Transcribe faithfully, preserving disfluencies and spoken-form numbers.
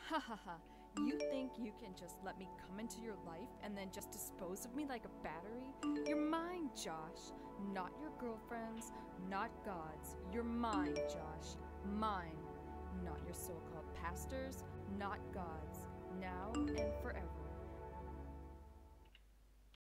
Hahaha, you think you can just let me come into your life and then just dispose of me like a battery? You're mine, Josh. Not your girlfriend's, not God's. You're mine, Josh. Mine. Not your so-called pastor's, not God's. Now and forever.